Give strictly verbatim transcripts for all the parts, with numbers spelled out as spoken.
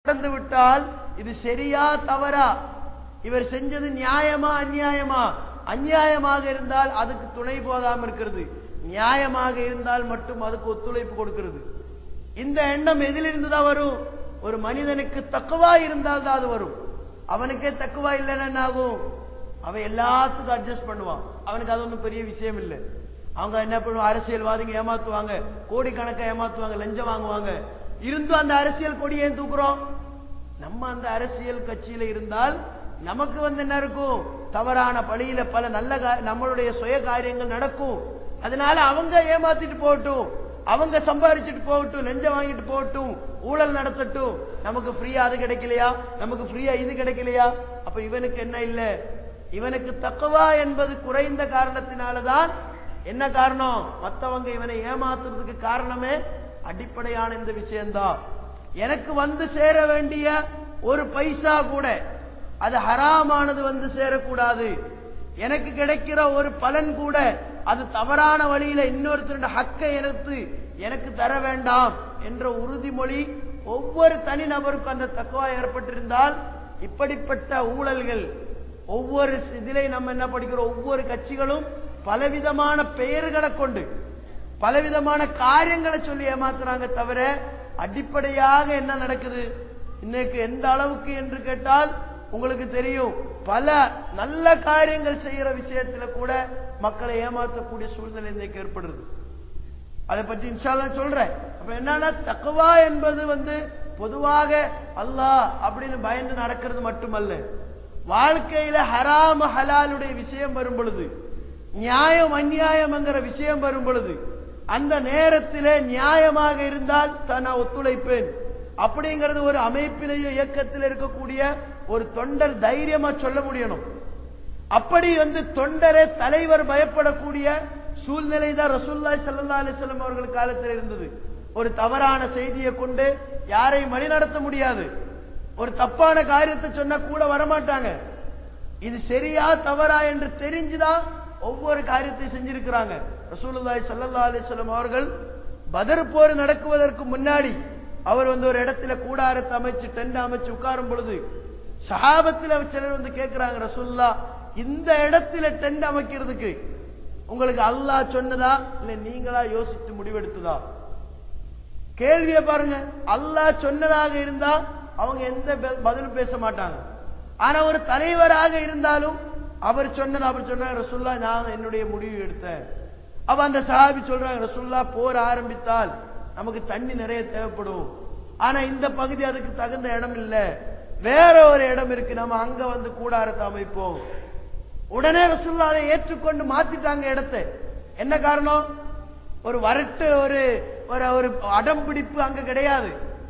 நடந்து விட்டால் இது சரியா தவறா, இவர் செஞ்சது நியாயமா அநியாயமா? அநியாயமாக இருந்தால் அதுக்கு துணை போகாம இருக்கிறது, நியாயமாக இருந்தால் மட்டும் அதுக்கு ஒத்துழைப்பு கொடுக்கிறது. இந்த எண்ணம் எதிலிருந்து தான் வரும்? ஒரு மனிதனுக்கு தக்குவா இருந்தால் தான் அது வரும். அவனுக்கே தக்குவா இல்லைன்னா என்ன ஆகும்? அவன் எல்லாத்துக்கும் அட்ஜஸ்ட் பண்ணுவான். அவனுக்கு அது ஒன்றும் பெரிய விஷயம் இல்லை. அவங்க என்ன பண்ணுவாங்க? அரசியல்வாதிங்க ஏமாத்துவாங்க, கோடிக்கணக்கா ஏமாத்துவாங்க, லஞ்சம் வாங்குவாங்க. இருந்தும் அந்த அரசியல் கொடி ஏன் தூக்குறோம்? நம்ம அந்த அரசியல் கட்சியில இருந்தால் நமக்கு வந்து என்ன இருக்கும்? தவறான பழியில பல நல்ல நம்மளுடைய சுய காரியங்கள் நடக்கும். அதனால அவங்க ஏமாத்திட்டு போகட்டும், அவங்க சம்பாதிச்சுட்டு போகட்டும், லஞ்சம் வாங்கிட்டு போகட்டும், ஊழல் நடத்தட்டும், நமக்கு ஃப்ரீயா அது கிடைக்கலையா, நமக்கு ஃப்ரீயா இது கிடைக்கலையா? அப்ப இவனுக்கு என்ன இல்ல? இவனுக்கு தக்குவா என்பது குறைந்த காரணத்தினாலதான். என்ன காரணம்? மற்றவங்க இவனை ஏமாத்துறதுக்கு காரணமே அடிப்படையான இந்த விஷயம்தான். எனக்கு வந்து சேர வேண்டிய ஒரு பைசா கூட அது ஹராமானது வந்து சேரக்கூடாது. எனக்கு கிடைக்கிற ஒரு பலன் கூட அது தவறான வழியில இன்னொருத்தருடைய ஹக்கை எடுத்து எனக்கு தர வேண்டாம் என்ற உறுதிமொழி ஒவ்வொரு தனிநபருக்கும் அந்த தக்குவா ஏற்பட்டிருந்தால் இப்படிப்பட்ட ஊழல்கள் ஒவ்வொரு இதிலே நம்ம என்ன படிக்கிறோம்? ஒவ்வொரு கட்சிகளும் பலவிதமான பெயர்களை கொண்டு பலவிதமான காரியங்களை சொல்லி ஏமாத்துறாங்க. தவிர அடிப்படையாக என்ன நடக்குது இன்னைக்கு எந்த அளவுக்கு என்று கேட்டால் உங்களுக்கு தெரியும். பல நல்ல காரியங்கள் செய்யற விஷயத்துல கூட மக்களை ஏமாற்றக்கூடிய சூழ்நிலை இன்னைக்கு ஏற்படுறது. அதை பற்றி இன்ஷா அல்லாஹ் சொல்றேன். அப்ப என்னன்னா, தக்வா என்பது வந்து பொதுவாக அல்லாஹ் அப்படின்னு பயந்து நடக்கிறது மட்டுமல்ல, வாழ்க்கையில ஹராம் ஹலாலுடைய விஷயம் வரும் பொழுது, நியாயம் அநியாயம்ங்கிற விஷயம் வரும் பொழுது, அந்த நேரத்திலே நியாயமாக இருந்தால் தான் ஒத்துழைப்பேன் அப்படிங்கிறது ஒரு அமைப்பிலேயோ இயக்கத்தில் இருக்கக்கூடிய ஒரு தொண்டர் தைரியமா சொல்ல முடியணும். அப்படி வந்து தொண்டரே தலைவர் பயப்படக்கூடிய சூழ்நிலை தான் ரசூலுல்லாஹி ஸல்லல்லாஹு அலைஹி வஸல்லம் அவர்கள் காலத்தில் இருந்தது. ஒரு தவறான செய்தியை கொண்டு யாரையும் வழிநடத்த முடியாது. ஒரு தப்பான காரியத்தை சொன்னா கூட வரமாட்டாங்க. இது சரியா தவறா என்று தெரிஞ்சுதான் ஒவ்வொரு காரியத்தை செஞ்சிருக்கிறாங்க. ரசூலுல்லாஹி ஸல்லல்லாஹு அலைஹி வஸல்லம் அவர்கள் பத்ர் போர் நடக்குவதற்கு முன்னாடி அவர் வந்து ஒரு இடத்துல கூடாரத்தை அமைச்சு டென்ட் அமைச்சு உட்காரும் பொழுது சஹாபத்தில் சிலர் வந்து கேட்கிறாங்க, ரசூலுல்லாஹ் இந்த இடத்துல டென்ட் அமைக்கிறதுக்கு உங்களுக்கு அல்லாஹ் சொன்னதா இல்ல நீங்களா யோசித்து முடிவெடுத்ததா? கேள்வியை பாருங்க. அல்லாஹ் சொன்னதாக இருந்தா அவங்க எந்த பதிலும் பேச மாட்டாங்க. ஆனா ஒரு தலைவராக இருந்தாலும் அவர் சொன்னது அவர் சொன்னாங்க, ரசூலுல்லாஹ் நான் என்னுடைய முடிவு எடுத்தேன். அப்ப அந்த சஹாபி சொல்றாங்க, ரசூலுல்லாஹ் போர் ஆரம்பித்தால் நமக்கு தண்ணி நிறைய தேவைப்படும், ஆனா இந்த பகுதி அதுக்கு தகுந்த இடம் இல்ல, வேற ஒரு இடம் இருக்கு, நம்ம அங்க வந்து கூடாரத்தை அமைப்போம். உடனே ரசூலுல்லாஹ் அதை ஏற்றுக்கொண்டு மாத்திட்டாங்க இடத்தை. என்ன காரணம்? ஒரு வரட்டு ஒரு ஒரு அடம்பிடிப்பு அங்க கிடையாது.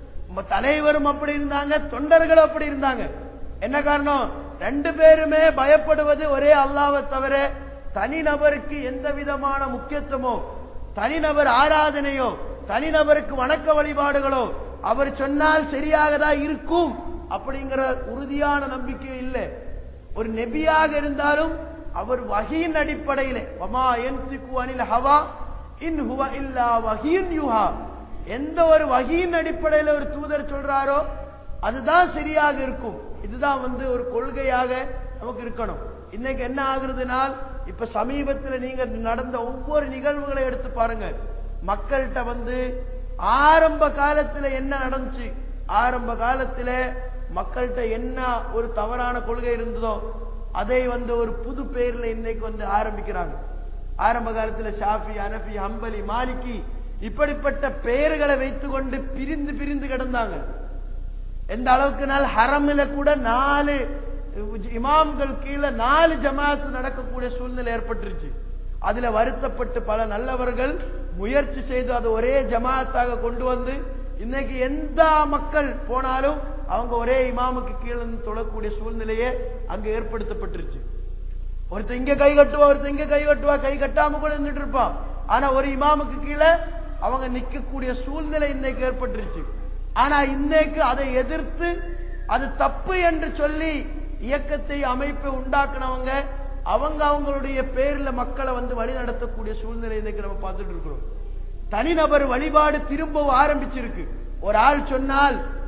தலைவரும் அப்படி இருந்தாங்க, தொண்டர்களும் அப்படி இருந்தாங்க. என்ன காரணம்? ரெண்டு பேருமே பயப்படுவது ஒரே அல்லாஹ்வை தவிர தனிநபருக்கு எந்த விதமான முக்கியத்துவமோ, தனிநபர் ஆராதனையோ, தனிநபருக்கு வணக்க வழிபாடுகளோ அவர் சொன்னால் சரியாக தான் இருக்கும் அப்படிங்கிற உறுதியான நம்பிக்கை இல்லை. ஒரு நபியாக இருந்தாலும் அவர் வஹீன் அடிப்படையிலே வமா யன்திகு அனில் ஹவா இன் ஹுவ இல்லா வஹீன் யுஹா, எந்த ஒரு வஹீன் அடிப்படையில் ஒரு தூதர் சொல்றாரோ அதுதான் சரியாக இருக்கும். இதுதான் வந்து ஒரு கொள்கையாக நமக்கு இருக்கணும். இன்னைக்கு என்ன ஆகுறதுனால், இப்ப சமீபத்தில் நீங்க நடந்த ஒவ்வொரு நிகழ்வுகளை எடுத்து பாருங்க. மக்கள்கிட்ட வந்து ஆரம்ப காலத்துல என்ன நடந்துச்சு, ஆரம்ப காலத்துல மக்கள்கிட்ட என்ன ஒரு தவறான கொள்கை இருந்ததோ அதை வந்து ஒரு புது பெயர்ல இன்னைக்கு வந்து ஆரம்பிக்கிறாங்க. ஆரம்ப காலத்துல ஷாஃபி, ஹனஃபி, ஹம்பலி, மாலிகி இப்படிப்பட்ட பெயர்களை வைத்து கொண்டு பிரிந்து பிரிந்து கிடந்தாங்க. எந்த அளவுக்கு நாள் ஹரமில கூட நாலு இமாம்கள் கீழே நாலு ஜமாத்து நடக்கக்கூடிய சூழ்நிலை ஏற்பட்டுருச்சு. அதுல வருத்தப்பட்டு பல நல்லவர்கள் முயற்சி செய்து அதை ஒரே ஜமாத்தாக கொண்டு வந்து இன்னைக்கு எந்த மக்கள் போனாலும் அவங்க ஒரே இமாமுக்கு கீழே தொழக்கூடிய சூழ்நிலையே அங்க ஏற்படுத்தப்பட்டுருச்சு. ஒருத்தர் இங்க கை கட்டுவா, ஒருத்தர் இங்க கை கட்டுவா, கை கட்டாம கூட நின்றுட்டு இருப்பான். ஆனா ஒரு இமாமுக்கு கீழே அவங்க நிக்கக்கூடிய சூழ்நிலை இன்னைக்கு ஏற்பட்டுருச்சு. ஆனா இன்னைக்கு அதை எதிர்த்து அது தப்பு என்று சொல்லி இயக்கத்தை அமைப்பை உண்டாக்குனவங்க அவங்க அவங்களுடைய பேர்ல மக்களை வந்து வழி நடத்தக்கூடிய சூழ்நிலை இன்னைக்கு நம்ம பார்த்துட்டு இருக்கிறோம். தனிநபர் வழிபாடு திரும்பவும் ஆரம்பிச்சிருக்கு. ஒரு ஆள் சொன்னால்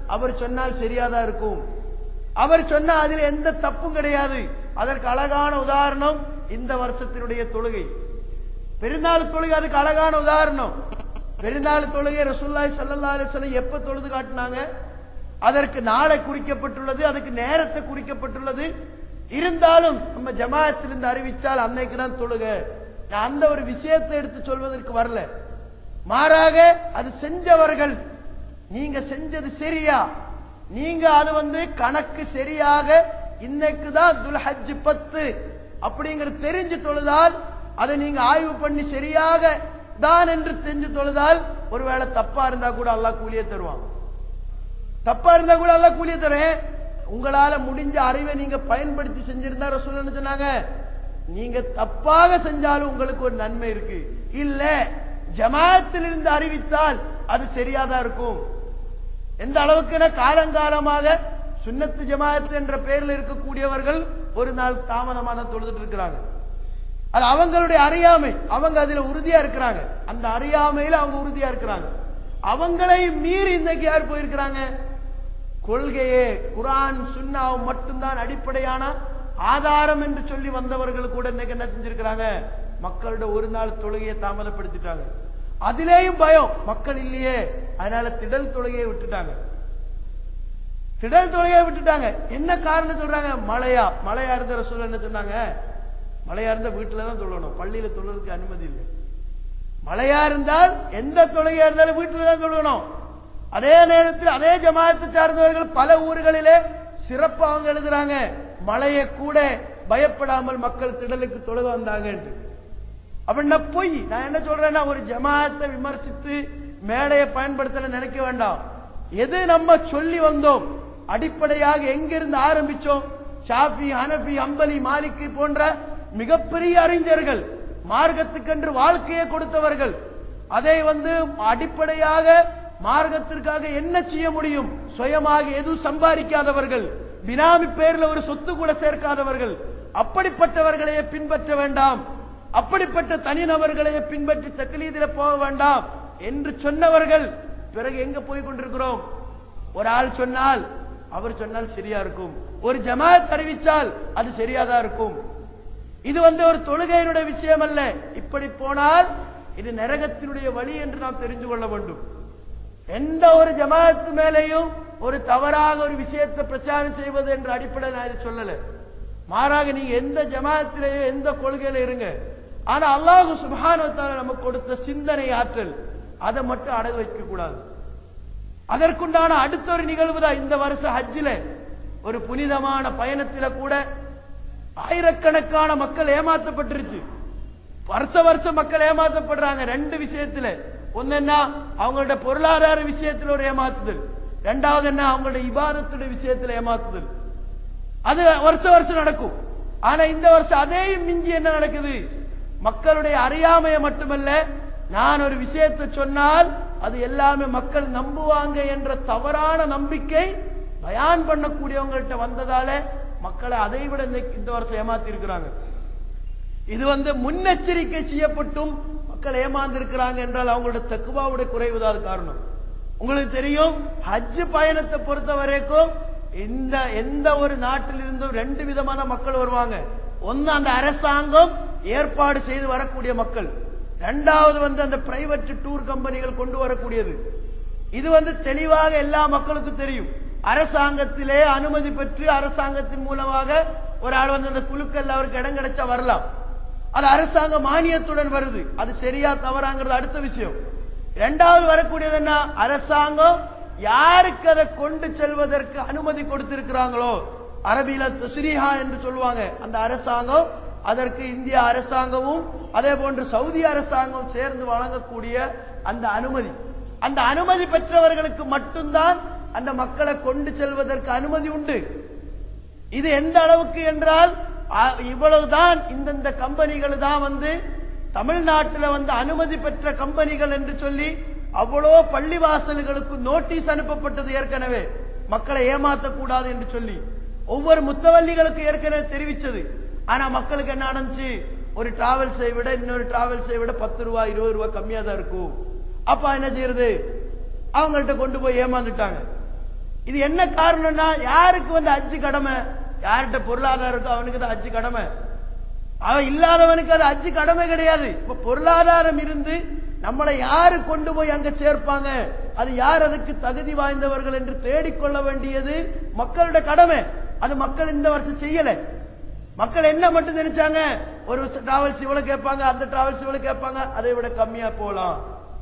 அவர் சொன்னால் சரியாதான் இருக்கும். அவர் சொன்னா அதில் எந்த தப்பும் கிடையாது. அதற்கு அழகான உதாரணம் இந்த வருஷத்தினுடைய தொழுகை, பெருநாள் தொழுகை. அதுக்கு அழகான உதாரணம் பெருநாள் தொழுகை. ரசூலுல்லாஹி ஸல்லல்லாஹு அலைஹி வஸல்லம் எப்ப தொழுது காட்டினாங்க? அதற்கு நாளை குறிக்கப்பட்டுள்ளது, அதுக்கு நேரத்தை குறிக்கப்பட்டுள்ளது. இருந்தாலும் நம்ம ஜமாஅத்திலிருந்து அறிவிச்சால் அன்னைக்கு தான் தொழுக. அந்த ஒரு விஷயத்தை எடுத்து சொல்வதற்கு வரல. மாறாக அது செஞ்சவர்கள், நீங்க செஞ்சது சரியா, நீங்க அது வந்து கணக்கு சரியாக இன்னைக்கு தான் துல்ஹஜ் பத்து அப்படிங்கிறது தெரிஞ்சு தொழுதால், அதை நீங்க ஆய்வு பண்ணி சரியாக தான் என்று தெரிஞ்சு தொழுதால், ஒருவேளை தப்பா இருந்தா கூட அல்லாஹ் கூலியை தருவான். தப்பா இருந்தா கூட அல்லாஹ் கூலியை தரேன். உங்களால முடிஞ்ச அறிவை நீங்க பயன்படுத்தி செஞ்சிருந்தா ரசூல் என்ன சொன்னாங்க? நீங்க தப்பாக செஞ்சாலும் உங்களுக்கு ஒரு நன்மை இருக்கு. இல்ல ஜமாஅத்தில் இருந்து அறிவித்தால் அது சரியாதான் இருக்கும். எந்த அளவுக்கு காலங்காலமாக சுன்னத்து ஜமாஅத் என்ற பெயரில் இருக்கக்கூடியவர்கள் ஒரு நாள் தாமதமாக தான் தொழுதுட்டு இருக்கிறாங்க. அது அவங்களுடைய அறியாமை, அவங்க அதுல உறுதியா இருக்கிறாங்க. அந்த அறியாமையில அவங்க உறுதியா இருக்கிறாங்க. அவங்களை மீறி இன்னைக்கு யார் போயிருக்கிறாங்க? கொள்கையே குர்ஆன் சுன்னாவும் மட்டும்தான் அடிப்படையான ஆதாரம் என்று சொல்லி வந்தவர்கள் கூட இன்னைக்கு என்ன செஞ்சிருக்கிறாங்க? மக்களோட ஒரு நாள் தொழுகையை தாமதப்படுத்திட்டாங்க. அதிலேயும் பயம், மக்கள் இல்லையே, அதனால திடல் தொழுகையை விட்டுட்டாங்க. திடல் தொழுகையை விட்டுட்டாங்க. என்ன காரணம் சொல்றாங்க? மழையா மழையா இருந்த ரசூல் என்ன சொன்னாங்க? மழையா இருந்த வீட்டுல தான் தொழணும், பள்ளியில தொழுறதுக்கு அனுமதி இல்லை. மழையா இருந்தால் எந்த தொழுகையா இருந்தாலும் வீட்டுல தான் தொழணும். அதே நேரத்தில் அதே ஜமாஅத்தை சார்ந்தவர்கள் பல ஊர்களிலே சிறப்பு அவங்க எழுதுறாங்க, மழையை கூட பயப்படாமல் மக்கள் திடலுக்கு தொழுக வந்தாங்க என்று. அப்படின்னா பொய். நான் என்ன சொல்றேன்னா, ஒரு ஜமாஅத்தை விமர்சித்து மேடையை பயன்படுத்தல நினைக்க வேண்டாம். எது நம்ம சொல்லி வந்தோம், அடிப்படையாக எங்கிருந்து ஆரம்பிச்சோம்? ஷாஃபி, ஹனஃபி, ஹம்பலி, மாலிகி போன்ற மிகப்பெரிய அறிஞர்கள், மார்க்கத்துக்கென்று வாழ்க்கையை கொடுத்தவர்கள், அதை வந்து அடிப்படையாக மார்க்கத்திற்காக என்ன செய்ய முடியும், சுயமாக எதுவும் சம்பாதிக்காதவர்கள், பினாமி பேர்ல ஒரு சொத்து கூட சேர்க்காதவர்கள், அப்படிப்பட்டவர்களையே பின்பற்ற வேண்டாம், அப்படிப்பட்ட தனிநபர்களையே பின்பற்றி தக்லீதில போக வேண்டாம் என்று சொன்னவர்கள் பிறகு எங்க போய் கொண்டிருக்கிறோம்? ஒரு ஆள் சொன்னால் அவர் சொன்னால் சரியா இருக்கும், ஒரு ஜமாஅத் அறிவிச்சால் அது சரியாதான் இருக்கும். இது வந்து ஒரு தொழுகையினுடைய விஷயம் அல்ல. இப்படி போனால் இது நரகத்தினுடைய வழி என்று நாம் தெரிந்து கொள்ள வேண்டும். எந்த ஒரு ஜமாஅத்து மேலேயும் ஒரு தவறாக ஒரு விஷயத்தை பிரச்சாரம் செய்வது என்ற அடிப்படையில் நான் இதை சொல்லல. மாறாக நீங்க எந்த ஜமாஅத்திலேயோ எந்த கொள்கையில இருங்க, ஆனா அல்லாஹ் சுப்ஹானஹு வ தஆலா நமக்கு கொடுத்த சிந்தனை ஆற்றல் அதை மட்டும் அடகு வைக்க கூடாது. அதற்குண்டான அடுத்த ஒரு நிகழ்வு தான் இந்த வருஷ ஹஜ்ஜில ஒரு புனிதமான பயணத்தில கூட ஆயிரக்கணக்கான மக்கள் ஏமாற்றப்பட்டிருச்சு. வருஷ வருஷம் மக்கள் ஏமாற்றப்படுறாங்க ரெண்டு விஷயத்துல. ஒன்னு என்ன, அவங்களோட பொருளாதார விஷயத்தில் ஒரு ஏமாத்துதல், இரண்டாவது என்ன, அவங்களோட இபாதத்துடைய விஷயத்தில் ஏமாத்துதல். அது வருஷ வருஷம் நடக்கும். ஆனா இந்த வருஷம் அதே மிஞ்சி என்ன நடக்குது? மக்களுடைய அறியாமையை மட்டுமல்ல, நான் ஒரு விஷயத்தை சொன்னால் அது எல்லாமே மக்கள் நம்புவாங்க என்ற தவறான நம்பிக்கை பயான் பண்ணக்கூடியவங்கள்ட்ட வந்ததால மக்களை அதை விட இந்த வருஷம் ஏமாத்தி இருக்கிறாங்க. இது வந்து முன்னெச்சரிக்கை செய்யப்பட்டும் மக்கள் ஏமாந்து இருக்கிறாங்க என்றால் அவங்களோட தக்குவாவுடைய குறைவுதான் காரணம். உங்களுக்கு தெரியும், ஹஜ் பயணத்தை பொறுத்த வரைக்கும் இந்த எந்த ஒரு நாட்டில் இருந்தும் ரெண்டு விதமான மக்கள் வருவாங்க. ஒன்னு அந்த அரசாங்கம் ஏற்பாடு செய்து வரக்கூடிய மக்கள், இரண்டாவது வந்து அந்த பிரைவேட் டூர் கம்பெனிகள் கொண்டு வரக்கூடியது. இது வந்து தெளிவாக எல்லா மக்களுக்கும் தெரியும். அரசாங்கத்திலே அனுமதி பெற்று அரசாங்கத்தின் மூலமாக ஒரு ஆள் வந்து அந்த குழுக்கள் அவருக்கு இடம் கிடைச்சா வரலாம். அது அரசாங்க மானியத்துடன் வருது. அது சரியா தவறாங்கிறது அடுத்த விஷயம். இரண்டாவது வரக்கூடியது என்ன, அரசாங்கம் யாருக்கு அதை கொண்டு செல்வதற்கு அனுமதி கொடுத்திருக்கிறாங்களோ, அரபியில தஸ்ரீஹா என்று சொல்லுவாங்க, அந்த அரசாங்கம், அதற்கு இந்திய அரசாங்கமும் அதே போன்று சவுதி அரசாங்கம் சேர்ந்து வழங்கக்கூடிய அந்த அனுமதி, அந்த அனுமதி பெற்றவர்களுக்கு மட்டும்தான் அந்த மக்களை கொண்டு செல்வதற்கு அனுமதி உண்டு. இது எந்த அளவுக்கு என்றால், இவ்வளவுதான் இந்தந்த கம்பெனிகள் தான் வந்து தமிழ்நாட்டில் வந்து அனுமதி பெற்ற கம்பெனிகள் என்று சொல்லி அவ்வளோ பள்ளிவாசல்களுக்கு நோட்டீஸ் அனுப்பப்பட்டது ஏற்கனவே, மக்களை ஏமாற்றக்கூடாது என்று சொல்லி ஒவ்வொரு முத்தவல்லிகளுக்கு ஏற்கனவே தெரிவிச்சது. ஆனா மக்களுக்கு என்ன நடந்துச்சு, ஒரு டிராவல்ஸை விட இன்னொரு டிராவல்ஸை விட பத்து ரூபாய் இருபது ரூபாய் கம்மியா தான் இருக்கும். அப்ப என்ன செய்யறது, அவங்கள்ட்ட கொண்டு போய் ஏமாந்துட்டாங்க. இது என்ன காரணம்னா, யாருக்கு வந்து ஹஜ்ஜு கடமை? யார்கிட்ட பொருளாதாரம் இருக்கோ அவனுக்கு தான் ஹஜ்ஜு கடமை. அவன் இல்லாதவனுக்கு அது ஹஜ்ஜு கடமை கிடையாது. இப்ப பொருளாதாரம் இருந்து நம்மளை யாரு கொண்டு போய் அங்க சேர்ப்பாங்க, அது யார் அதுக்கு தகுதி வாய்ந்தவர்கள் என்று தேடிக்கொள்ள வேண்டியது மக்களுடைய கடமை. அது மக்கள் இந்த வருஷம் செய்யல. மக்கள் என்ன மட்டும் நினைச்சாங்க, ஒரு டிராவல்ஸ் இவ்வளவு கேட்பாங்க, அந்த டிராவல்ஸ் இவ்வளவு கேட்பாங்க, அதை விட கம்மியா போலாம்.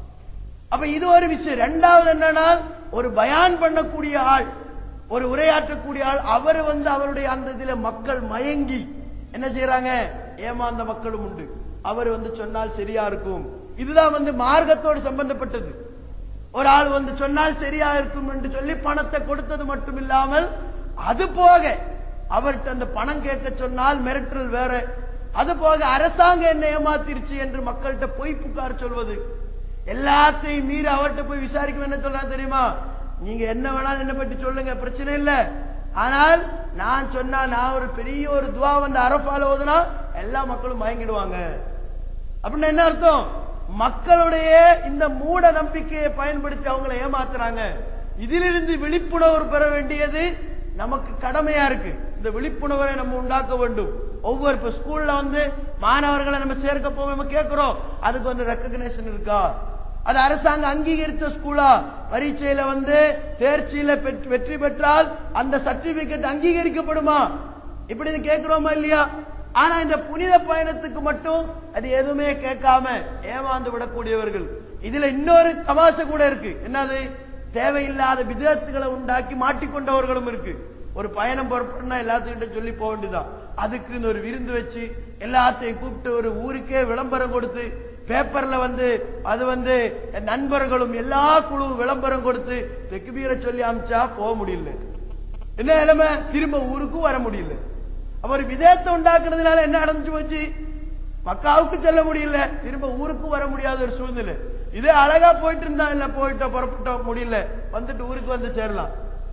அப்ப இது ஒரு விஷயம். ரெண்டாவது என்னன்னா, ஒரு பயான் பண்ணக்கூடிய ஆள், ஒரு உரையாற்றக்கூடிய ஆள், அவர் வந்து அவருடைய அந்த இதுல மக்கள் மயங்கி என்ன செய்யறாங்க, ஏமாந்த மக்களும் உண்டு. அவர் வந்து சொன்னால் சரியா இருக்கும். இதுதான் வந்து மார்க்கத்தோடு சம்பந்தப்பட்டது. ஒரு ஆள் வந்து சொன்னால் சரியா இருக்கும் என்று சொல்லி பணத்தை கொடுத்தது மட்டும் இல்லாமல், அது போக அவர்கிட்ட அந்த பணம் கேட்க சொன்னால் மிரட்டல் வேற, அது போக அரசாங்கம் என்ன ஏமாத்திருச்சு என்று மக்கள்கிட்ட பொய் புகார் சொல்வது, எல்லாத்தையும் மீறி அவர்கிட்ட போய் விசாரிக்க என்ன சொல்றாங்க தெரியுமா, நீங்க என்ன வேணாலும் என்ன பற்றி சொல்லுங்க, பிரச்சனை இல்ல, ஆனால் நான் சொன்னா, நான் ஒரு பெரிய ஒரு துவா வந்து அரஃபால ஓதுனா எல்லா மக்களும் மயங்கிடுவாங்க. அப்படின்னு என்ன அர்த்தம்? மக்களுடைய இந்த மூட நம்பிக்கையை பயன்படுத்தி அவங்களை ஏமாத்துறாங்க. இதிலிருந்து விழிப்புணர்வு பெற வேண்டியது நமக்கு கடமையா இருக்கு. இந்த விழிப்புணர்வை நம்ம உண்டாக்க வேண்டும். ஒவ்வொரு இப்ப ஸ்கூல்ல வந்து மாணவர்களை நம்ம சேர்க்க போவோம், நம்ம கேட்கிறோம், அதுக்கு வந்து ரெக்கக்னேஷன் இருக்கா, அது அரசாங்கம் அங்கீகரித்த ஸ்கூலா, பரீட்சையில வந்து தேர்ச்சியில வெற்றி பெற்றால் அந்த சர்டிபிகேட் அங்கீகரிக்கப்படுமா, இப்படி கேட்கிறோமா இல்லையா? ஆனா இந்த புனித பயணத்துக்கு மட்டும் அது எதுவுமே கேட்காம ஏமாந்து விடக்கூடியவர்கள். இதுல இன்னொரு தமாசை கூட இருக்கு. என்னது? தேவையில்லாத விதத்துகளை உண்டாக்கி மாட்டிக்கொண்டவர்களும் இருக்கு. ஒரு பயணம் பொறுப்புனா எல்லாத்துக்கிட்ட சொல்லி போக வேண்டியதான், அதுக்குன்னு ஒரு விருந்து வச்சு எல்லாத்தையும் கூப்பிட்டு ஒரு ஊருக்கே விளம்பரம் கொடுத்து பேப்பர்ல வந்து அது வந்து நண்பர்களும் எல்லா குழு விளம்பரம் கொடுத்து தெக்குபீர சொல்லி அமிச்சா போக முடியல. என்ன நிலைமை? திரும்ப ஊருக்கும் வர முடியல. அவர் விதத்தை உண்டாக்குறதுனால என்ன அடைஞ்சு போச்சு, மக்காவுக்கு செல்ல முடியல, திரும்ப ஊருக்கும் வர முடியாத ஒரு சூழ்நிலை. இதே அழகா போயிட்டு இருந்தா, இல்ல போயிட்டோம் புறப்பட்டோம் முடியல, வந்துட்டு ஊருக்கு வந்து சேரலாம்.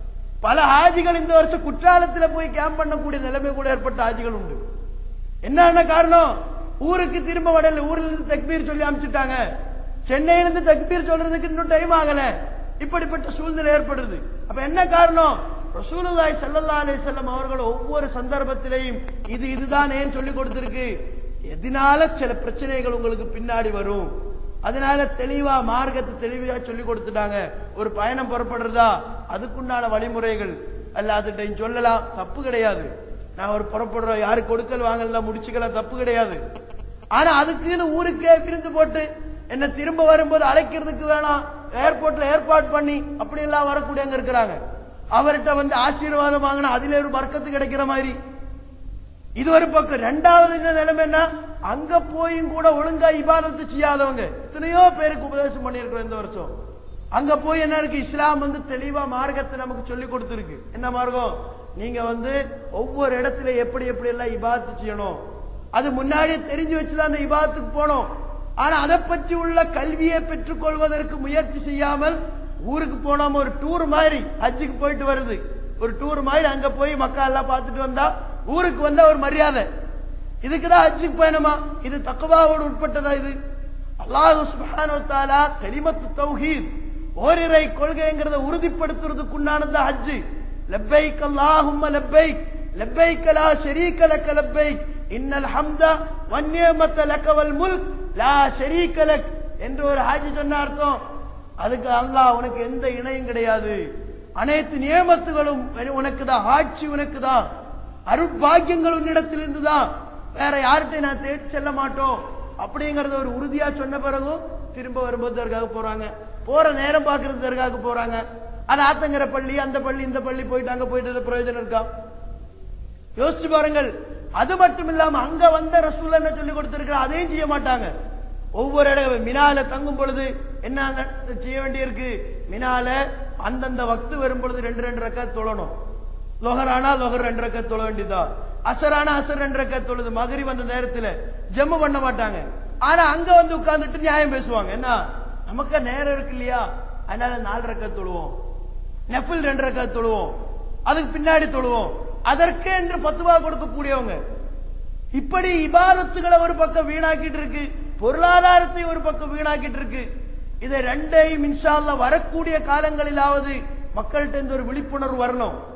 பல ஹாஜிகள் இந்த வருஷம் குற்றாலத்துல போய் கேம்ப் பண்ணக்கூடிய நிலைமை கூட ஏற்பட்ட ஹாஜிகள் உண்டு. என்ன காரணம்? ஊருக்கு திரும்ப வடல, ஊர்ல இருந்து தக்பீர் சொல்லி அனுப்பிச்சுட்டாங்க, சென்னையில இருந்து தக்பீர் சொல்றதுக்கு இன்னும் டைம் ஆகல, இப்படிப்பட்ட சூழ்நிலை ஏற்படுது. அப்ப என்ன காரணம்? ரசூலுல்லாஹி ஸல்லல்லாஹு அலைஹி வஸல்லம் அவர்கள் ஒவ்வொரு சந்தர்ப்பத்திலையும் இது இதுதான் ஏன் சொல்லி கொடுத்திருக்கு, எதனால சில பிரச்சனைகள் உங்களுக்கு பின்னாடி வரும், அதனால தெளிவா மார்க்கத்தை தெளிவா சொல்லி கொடுத்துட்டாங்க. ஒரு பயணம் புறப்படுறதா அதுக்குண்டான வழிமுறைகள் எல்லாத்துட்டையும் சொல்லலாம், தப்பு கிடையாது. நான் ஒரு புறப்படுறோம், யாரு கொடுக்கல் வாங்கலாம் முடிச்சுக்கலாம், தப்பு கிடையாது. ஆனா அதுக்குன்னு ஊருக்கே விருந்து போட்டு என்ன திரும்ப வரும்போது அழைக்கிறதுக்கு வேணாம், ஏர்போர்ட்ல ஏற்பாடு பண்ணி அப்படி எல்லாம் வரக்கூடியவங்க இருக்கிறாங்க. அவர்கிட்ட வந்து ஆசீர்வாதம் வாங்கினா அதுல ஒரு பர்க்கத்து கிடைக்கிற மாதிரி இது ஒரு பக்கம். ரெண்டாவது என்ன நிலைமை, என்ன அங்க போயும் கூட ஒழுங்கா இபாதத்து செய்யாதவங்க எத்தனையோ பேருக்கு உபதேசம் பண்ணியிருக்கிறோம் இந்த வருஷம். அங்க போய் என்ன இருக்கு, இஸ்லாம் வந்து தெளிவா மார்க்கத்தை நமக்கு சொல்லி கொடுத்திருக்கு. என்ன மார்க்கம்? நீங்க வந்து ஒவ்வொரு இடத்துல எப்படி எப்படி எல்லாம் இபாதத்து செய்யணும், அது முன்னாடியே தெரிஞ்சு வச்சுதான் அந்த இபாதத்துக்கு போனோம். ஆனா அதை பற்றி உள்ள கல்வியை பெற்றுக் கொள்வதற்கு முயற்சி செய்யாமல் ஊருக்கு போனோம், ஒரு டூர் மாதிரி ஹஜ்ஜுக்கு போயிட்டு வருது, ஒரு டூர் மாதிரி அங்க போய் மக்கா எல்லாம் பார்த்துட்டு வந்தா ஊருக்கு வந்தா ஒரு மரியாதை, இதுக்குதான் ஹஜ்ஜுக்கு பயணமா? இது தக்வாவோடு உட்பட்டதா? இது அல்லாஹ் சுப்ஹானஹு வ தஆலா கலிமத்து தௌஹீத் ஓரிரை கொள்கைங்கிறத உறுதிப்படுத்துறதுக்குண்டானது ஹஜ்ஜு. லப்பைக் அல்லாஹும்ம லப்பைக் லப்பைக் லா ஷரீக லக லப்பைக் இன்னல் ஹம்த வன் நிஅமத லக வல் முல்க் லா ஷரீக லக் என்று ஒரு ஹாஜி சொன்ன அர்த்தம், அதுக்கு அல்லாஹ் உனக்கு எந்த இணையும் கிடையாது, அனைத்து நியமத்துகளும் உனக்கு தான், ஆட்சி உனக்கு தான், அருட்பாக்கியங்கள் உன்னிடத்திலிருந்து தான், வேற யார்கிட்ட நான் தேடி செல்ல மாட்டோம் அப்படிங்கறத ஒரு உறுதியா சொன்ன பிறகும் திரும்ப வரும்போது தர்காவுக்கு போறாங்க, போற நேரம் பாக்குறது தர்காவுக்கு போறாங்க. அது ஆத்தங்கர பள்ளி, அந்த பள்ளி, இந்த பள்ளி போயிட்டு அங்க போயிட்டு பிரயோஜனம் இருக்கா? யோசிச்சு பாருங்கள். அது மட்டும் இல்லாம அங்க வந்த ரசூல் என்ன சொல்லி கொடுத்திருக்கிற அதையும் செய்ய மாட்டாங்க. ஒவ்வொரு இடம் மினால தங்கும் பொழுது என்ன செய்ய வேண்டியிருக்கு, மினால அந்தந்த வக்து வரும் பொழுது ரெண்டு ரெண்டு ரக்காத் தொழணும். லொஹரானா லொஹர் ரெண்டு ரக்காத் தொழ வேண்டியதா, அசரானா அசர் ரெண்டு ரக்காத் தொழுது, மகரிப் அந்த நேரத்துல ஜம்மு பண்ண மாட்டாங்க. ஆனா அங்க வந்து உட்கார்ந்துட்டு நியாயம் பேசுவாங்க. என்ன, நமக்கு நேரம் இருக்கு இல்லையா, அதனால நாலு ரக்காத் தொழுவோம், நஃபில் ரெண்டு ரக்காத் தொழுவோம், அதுக்கு பின்னாடி தொழுவோம், அதற்கு என்று பத்துவா கொடுக்கக்கூடியவங்க. இப்படி இபாதத்துகளை ஒரு பக்கம் வீணாக்கிட்டு இருக்கு, பொருளாதாரத்தை ஒரு பக்கம் வீணாக்கிட்டு இருக்கு. இதை ரெண்டையும் இன்ஷா அல்லாஹ் வரக்கூடிய காலங்களிலாவது மக்கள்கிட்ட இருந்து ஒரு விழிப்புணர்வு வரணும்.